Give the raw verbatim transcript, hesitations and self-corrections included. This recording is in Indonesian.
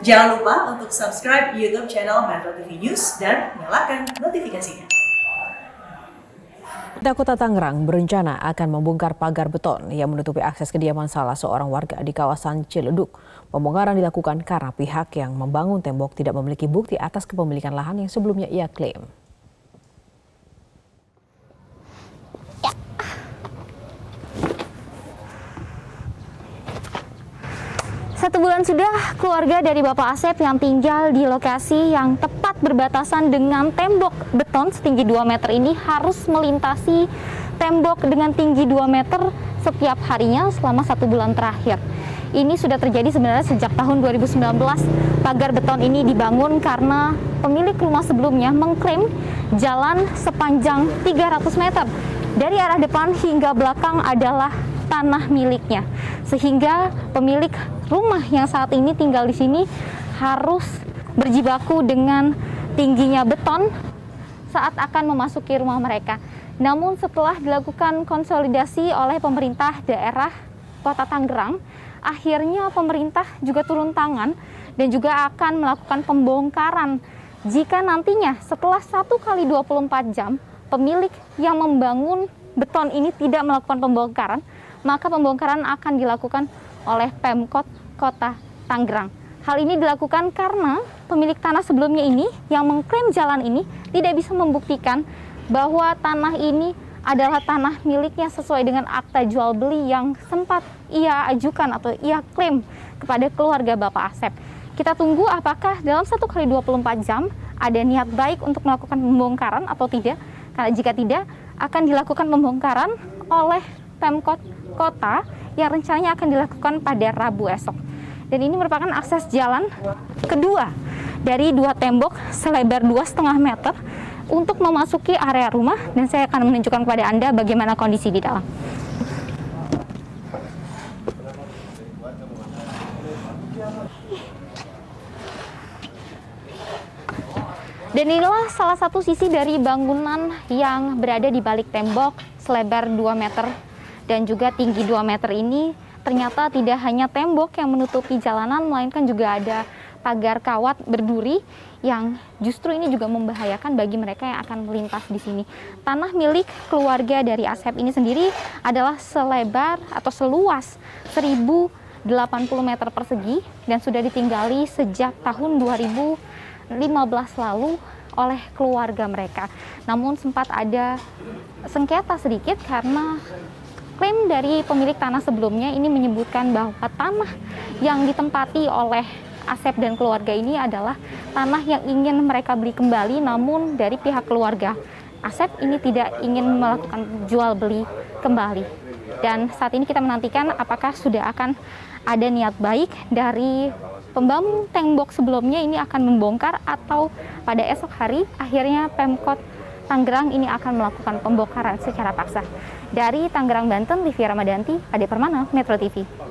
Jangan lupa untuk subscribe YouTube channel Metro T V News dan nyalakan notifikasinya. Kota Tangerang berencana akan membongkar pagar beton yang menutupi akses kediaman salah seorang warga di kawasan Ciledug. Pembongkaran dilakukan karena pihak yang membangun tembok tidak memiliki bukti atas kepemilikan lahan yang sebelumnya ia klaim. Satu bulan sudah keluarga dari Bapak Asep yang tinggal di lokasi yang tepat berbatasan dengan tembok beton setinggi dua meter ini harus melintasi tembok dengan tinggi dua meter setiap harinya selama satu bulan terakhir. Ini sudah terjadi sebenarnya sejak tahun dua ribu sembilan belas. Pagar beton ini dibangun karena pemilik rumah sebelumnya mengklaim jalan sepanjang tiga ratus meter dari arah depan hingga belakang adalah tanah miliknya, sehingga pemilik rumah yang saat ini tinggal di sini harus berjibaku dengan tingginya beton saat akan memasuki rumah mereka. Namun setelah dilakukan konsolidasi oleh pemerintah daerah Kota Tangerang, akhirnya pemerintah juga turun tangan dan juga akan melakukan pembongkaran. Jika nantinya setelah satu kali dua puluh empat jam pemilik yang membangun beton ini tidak melakukan pembongkaran, maka pembongkaran akan dilakukan oleh Pemkot Kota Tangerang. Hal ini dilakukan karena pemilik tanah sebelumnya ini yang mengklaim jalan ini tidak bisa membuktikan bahwa tanah ini adalah tanah miliknya sesuai dengan akta jual beli yang sempat ia ajukan atau ia klaim kepada keluarga Bapak Asep. Kita tunggu apakah dalam satu kali dua puluh empat jam ada niat baik untuk melakukan pembongkaran atau tidak. Karena jika tidak, akan dilakukan pembongkaran oleh Pemkot Kota yang rencananya akan dilakukan pada Rabu esok. Dan ini merupakan akses jalan kedua dari dua tembok selebar dua koma lima meter untuk memasuki area rumah, dan saya akan menunjukkan kepada Anda bagaimana kondisi di dalam. Dan inilah salah satu sisi dari bangunan yang berada di balik tembok selebar dua meter dan juga tinggi dua meter ini. Ternyata tidak hanya tembok yang menutupi jalanan, melainkan juga ada pagar kawat berduri yang justru ini juga membahayakan bagi mereka yang akan melintas di sini. Tanah milik keluarga dari Asep ini sendiri adalah selebar atau seluas seribu delapan puluh meter persegi dan sudah ditinggali sejak tahun dua ribu lima belas lalu oleh keluarga mereka. Namun sempat ada sengketa sedikit karena klaim dari pemilik tanah sebelumnya ini menyebutkan bahwa tanah yang ditempati oleh Asep dan keluarga ini adalah tanah yang ingin mereka beli kembali, namun dari pihak keluarga Asep ini tidak ingin melakukan jual beli kembali. Dan saat ini kita menantikan apakah sudah akan ada niat baik dari pembangun tembok sebelumnya ini akan membongkar, atau pada esok hari akhirnya Pemkot Tangerang ini akan melakukan pembongkaran secara paksa. Dari Tangerang, Banten, Livia Ramadanti, Ade Permana, Metro T V.